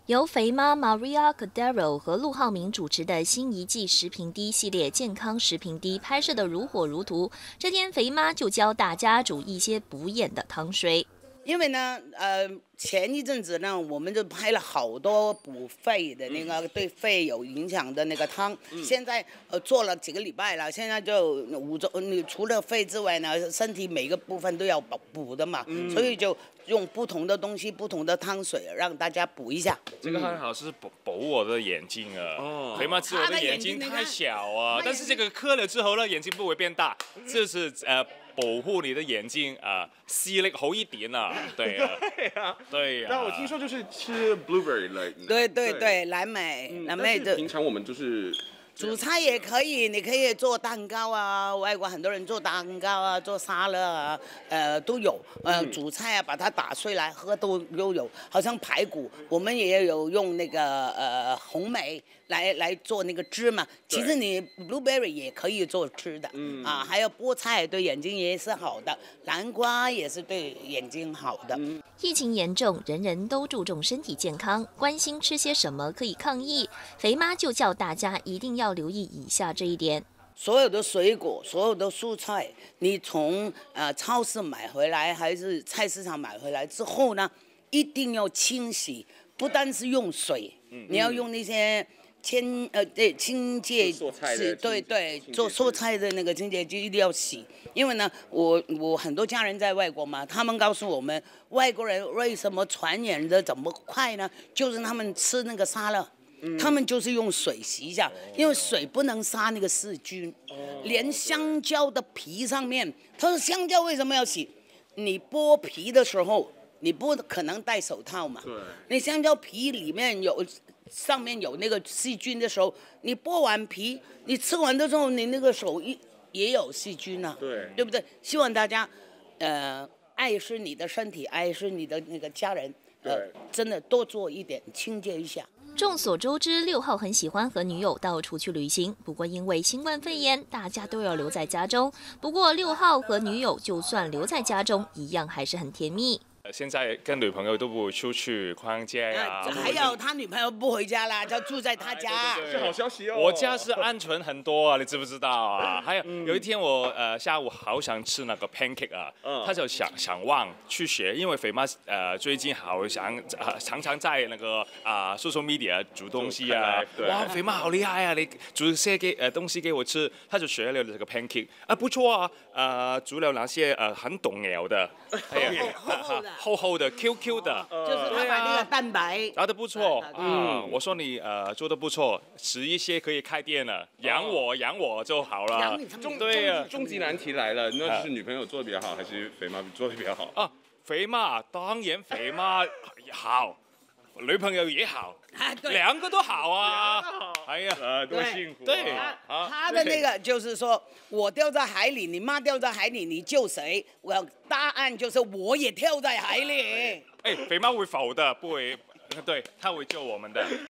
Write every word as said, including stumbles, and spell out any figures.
由肥妈 Maria Cordero 和陆浩明主持的新一季食评低系列健康食评低拍摄的如火如荼。这天，肥妈就教大家煮一些补眼的汤水。 因为呢，呃，前一阵子呢，我们就拍了好多补肺的那个，对肺有影响的那个汤。嗯、现在呃做了几个礼拜了，现在就五周，你除了肺之外呢，身体每个部分都要补补的嘛，嗯、所以就用不同的东西、不同的汤水让大家补一下。 这个很好，是补补我的眼睛啊。哦，肥妈，我的眼睛太小啊，但是这个磕了之后呢，眼睛不会变大，这是呃。保护你的眼睛啊，视力好一点啊，对啊， 对啊， 对啊。 但我听说就是吃 blueberry 类， 对对对，蓝莓，蓝莓的。平常我们就是煮菜也可以，你可以做蛋糕啊，外国很多人做蛋糕啊，做沙拉啊，呃都有，呃煮菜啊，把它打碎来喝都都有。好像排骨，我们也有用那个呃红莓来来做那个汁嘛。其实你 blueberry 也可以做吃的，嗯啊，还有菠菜对眼睛也是好的，南瓜也是对眼睛好的。嗯、 疫情严重，人人都注重身体健康，关心吃些什么可以抗疫。肥妈就叫大家一定要留意以下这一点： 所有的水果、所有的蔬菜，你从呃超市买回来还是菜市场买回来之后呢，一定要清洗，不单是用水，嗯、你要用那些。清呃对清洁是对对做蔬菜的那个清洁剂一定要洗，因为呢我我很多家人在外国嘛，他们告诉我们外国人为什么传染的这么快呢？就是他们吃那个沙拉，嗯、他们就是用水洗一下，因为水不能杀那个细菌。哦、连香蕉的皮上面，他说香蕉为什么要洗？你剥皮的时候，你不可能戴手套嘛？对，你香蕉皮里面有。上面有那个细菌的时候，你剥完皮，你吃完的时候，你那个手一也有细菌啊， 对， 对不对？希望大家，呃，爱惜你的身体，爱惜你的那个家人，呃，真的多做一点，清洁一下。 众所周知，六号很喜欢和女友到处去旅行，不过因为新冠肺炎，大家都要留在家中。不过六号和女友就算留在家中，一样还是很甜蜜。 现在跟女朋友都不会出去逛街呀、 啊，还有他女朋友不回家啦，就住在他家， 是好消息哦。 我家是安全很多啊，你知不知道啊？还有、嗯、有一天我呃下午好想吃那个 pancake 啊，嗯、他就想想忘去学，因为肥妈呃最近好想、呃、常常在那个啊、呃、social media 煮东西啊，哇，肥妈好厉害啊，你煮些给呃东西给我吃，他就学了这个 pancake 啊，不错啊，呃煮了那些呃很动摇的， 哎呀，厚的。 厚厚的 Q Q 的， 就是他把那个蛋白炸得不错，嗯，我说你呃做得不错，迟一些可以开店了，养我养我就好了。 养你他们对呀，终极难题来了，那是女朋友做的比较好，还是肥妈做的比较好？ 啊，肥妈当然肥妈好，女朋友也好，两个都好啊。哎呀， 呃，多辛苦。 对， 他的那个就是说，我掉在海里，你妈掉在海里，你救谁？我答案就是我也跳在海里。 哎，肥妈会浮的，不会，对，他会救我们的。